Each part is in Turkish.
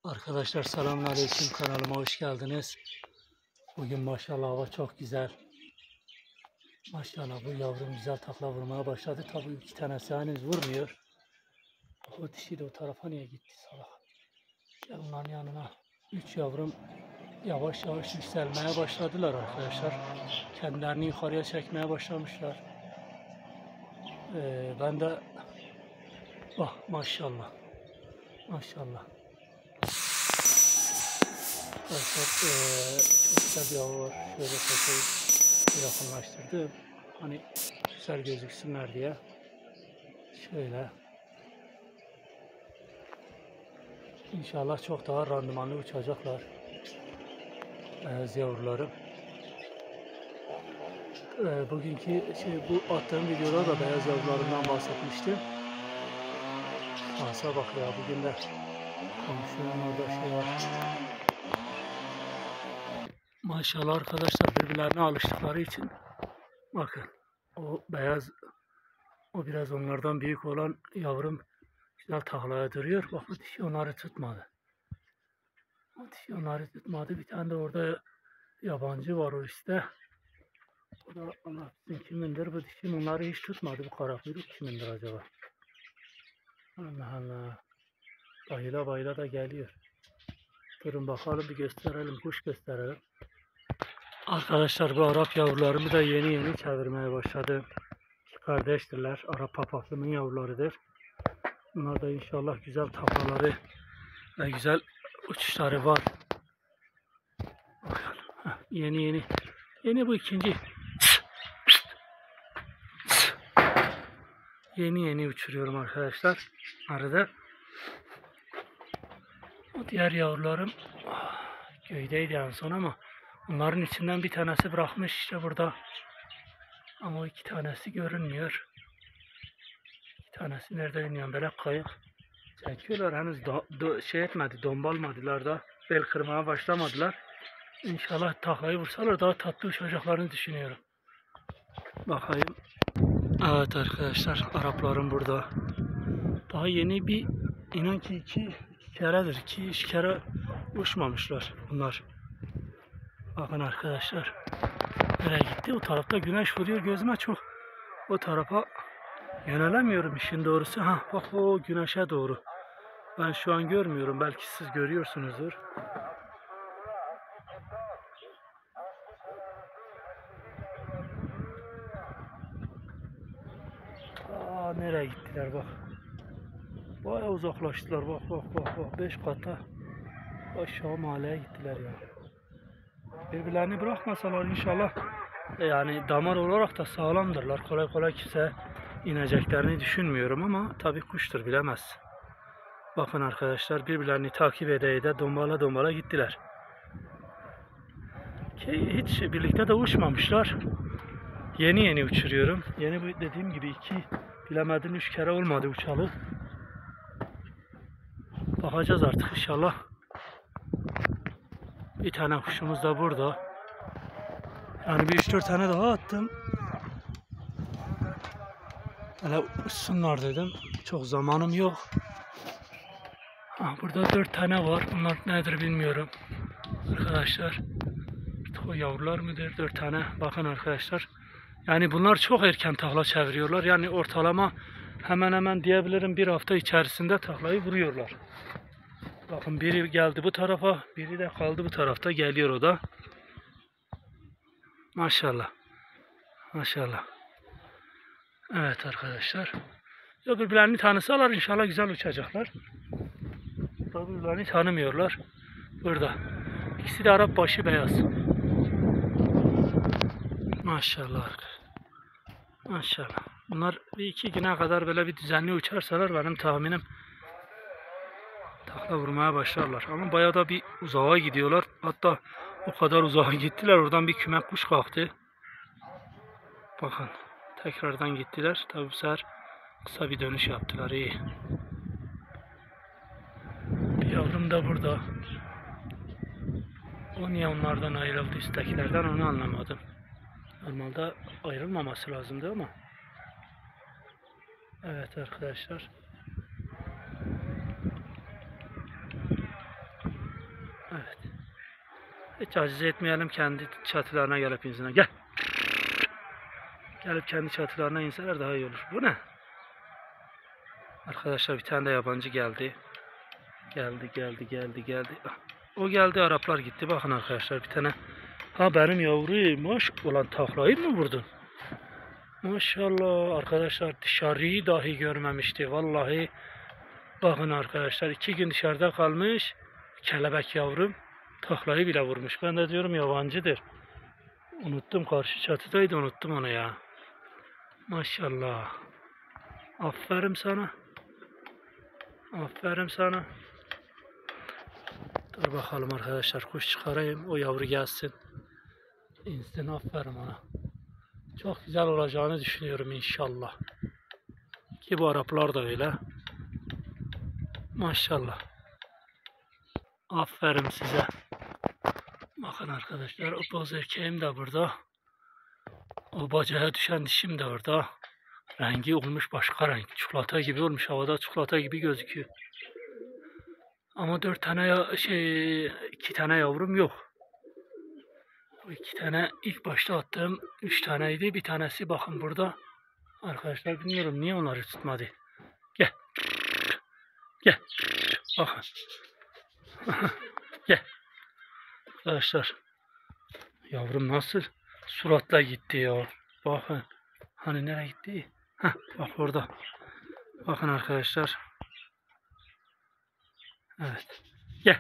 Arkadaşlar selamünaleyküm, kanalıma hoş geldiniz. Bugün maşallah hava çok güzel. Maşallah bu yavrum güzel takla vurmaya başladı. Tabii iki tanesi henüz vurmuyor. O dişi de o tarafa niye gitti salak. Gel onların yanına. 3 yavrum yavaş yavaş yükselmeye başladılar arkadaşlar. Kendilerini yukarıya çekmeye başlamışlar. Ben de maşallah. Maşallah. Arkadaşlar çok güzel bir hava var. Şöyle çekeyim. Yakınlaştırdım. Hani güzel gözüksünler diye. Şöyle. İnşallah çok daha randımanlı uçacaklar. Beyaz yavrularım. Bugünkü bu attığım videoda da beyaz yavrularımdan bahsetmiştim. Şansa bak ya, bugün de komşunun orada var. Maşallah arkadaşlar, birbirlerine alıştıkları için bakın o beyaz, o biraz onlardan büyük olan yavrum güzel taklaya duruyor. Bak bu dişi onları tutmadı. O dişi onları tutmadı. Bir tane de orada yabancı var o işte. O da Allah bilsin kimindir. Bu dişi onları hiç tutmadı. Bu kara kuyruk kimindir acaba? Allah Allah. Bayıla bayıla da geliyor. Durun bakalım, bir gösterelim. Kuş gösterelim. Arkadaşlar bu Arap yavrularımı da yeni çevirmeye başladım. Kardeştirler. Arap papaklının yavrularıdır. Bunlar da inşallah güzel taklaları ve güzel uçuşları var. Yeni bu ikinci. Yeni uçuruyorum arkadaşlar. Arada. O diğer yavrularım göydeydi en son ama onların içinden bir tanesi bırakmış işte burada. Ama o iki tanesi görünmüyor. İki tanesi nerede iniyor? Böyle kayık çekiyorlar. Henüz dombalmadılar da. Bel kırmaya başlamadılar. İnşallah taklayı vursalar daha tatlı uçacaklarını düşünüyorum. Bakayım. Evet arkadaşlar, Araplarım burada. Daha yeni bir, inan ki iki keredir. 2-3 kere uçmamışlar bunlar. Bakın arkadaşlar. Nereye gitti? O tarafta güneş vuruyor gözüme, çok o tarafa yönelemiyorum işin doğrusu. Bak o güneşe doğru. Ben şu an görmüyorum. Belki siz görüyorsunuzdur. Nereye gittiler bak. Bayağı uzaklaştılar. Bak. 5 kata aşağı mahalleye gittiler ya. Birbirlerini bırakmasalar inşallah yani damar olarak da sağlamdırlar. Kolay kolay kimse ineceklerini düşünmüyorum ama tabii kuştur, bilemez. Bakın arkadaşlar, birbirlerini takip ede dombala gittiler. Hiç birlikte de uçmamışlar. Yeni uçuruyorum. Yeni bu dediğim gibi 2 bilemedin 3 kere olmadı uçalı. Bakacağız artık inşallah. Bir tane kuşumuz da burada. Yani bir 3-4 tane daha attım. Hele uçsunlar dedim. Çok zamanım yok. Burada 4 tane var. Bunlar nedir bilmiyorum. Arkadaşlar. O yavrular mıdır? 4 tane. Bakın arkadaşlar. Yani bunlar çok erken takla çeviriyorlar. Yani ortalama hemen hemen diyebilirim bir hafta içerisinde taklayı vuruyorlar. Bakın biri geldi bu tarafa. Biri de kaldı bu tarafta. Geliyor o da. Maşallah. Maşallah. Evet arkadaşlar. Birbirlerini tanısalar inşallah güzel uçacaklar. Birbirlerini tanımıyorlar. Burada. İkisi de Arap başı beyaz. Maşallah. Maşallah. Bunlar bir 2 güne kadar böyle bir düzenli uçarsalar benim tahminim takla vurmaya başlarlar. Ama bayağı da bir uzağa gidiyorlar. Hatta o kadar uzağa gittiler. Oradan bir küme kuş kalktı. Bakın. Tekrardan gittiler. Tabi bu sefer kısa bir dönüş yaptılar. İyi. Bir yavrum da burada. O niye onlardan ayrıldı, üsttekilerden, onu anlamadım. Normalde ayrılmaması lazımdı ama. Evet arkadaşlar. Hiç aciz etmeyelim, kendi çatılarına gelip insinler. Gel. Gelip kendi çatılarına inseler daha iyi olur. Bu ne? Arkadaşlar bir tane de yabancı geldi. Geldi. O geldi, Araplar gitti. Bakın arkadaşlar bir tane. Ha benim yavru ulan taklayı mı vurdun? Maşallah arkadaşlar, dışarıyı dahi görmemişti. Vallahi bakın arkadaşlar, 2 gün dışarıda kalmış. Kelebek yavrum taklayı bile vurmuş. Ben de diyorum yabancıdır. Unuttum, karşı çatıdaydı, unuttum onu ya. Maşallah. Aferin sana. Aferin sana. Dur bakalım arkadaşlar, kuş çıkarayım, o yavru gelsin. İnsin, aferin ona. Çok güzel olacağını düşünüyorum inşallah. Ki bu Araplar da öyle. Maşallah. Aferin size. Bakın arkadaşlar, o boz erkeğim de burada. O bacağa düşen dişim de orada. Rengi olmuş başka renk. Çikolata gibi olmuş. Havada çikolata gibi gözüküyor. Ama 2 tane yavrum yok. Bu 2 tane ilk başta attığım 3 taneydi. Bir tanesi bakın burada. Arkadaşlar bilmiyorum niye onları tutmadı. Gel. Gel. Bakın. Gel. Arkadaşlar. Yavrum nasıl suratla gitti ya. Bakın. Hani nereye gitti? Heh, bak orada. Bakın arkadaşlar. Evet. Gel.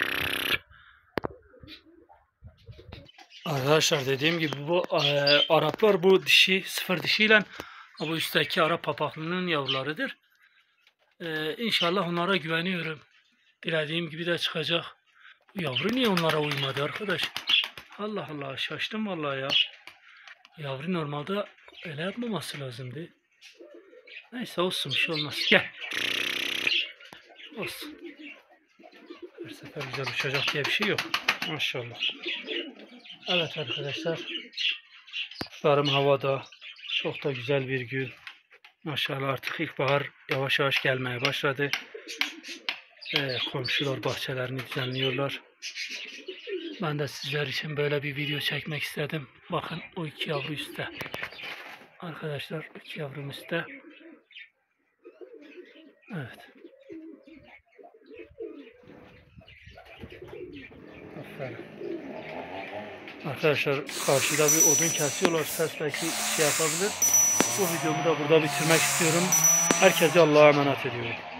Arkadaşlar dediğim gibi bu Araplar bu dişi, 0 dişiyle bu üstteki Arap papaklının yavrularıdır. İnşallah onlara güveniyorum. Dilediğim gibi de çıkacak. Bu yavru niye onlara uymadı arkadaş? Allah Allah, şaştım vallahi ya. Yavru normalde öyle yapmaması lazımdı. Neyse olsun, bir şey olmaz. Gel. Olsun. Her sefer güzel uçacak diye bir şey yok. Maşallah. Evet arkadaşlar. Kuşlarım havada. Çok da güzel bir gün. Maşallah artık ilkbahar yavaş yavaş gelmeye başladı. Komşular bahçelerini düzenliyorlar. Ben de sizler için böyle bir video çekmek istedim. Bakın o 2 yavru üstte. Arkadaşlar 2 yavrum üstte. Evet. Aferin. Arkadaşlar karşıda bir odun kesiyorlar. Ses belki şey yapabilir. Bu videomu da burada bitirmek istiyorum. Herkese Allah'a emanet ediyorum.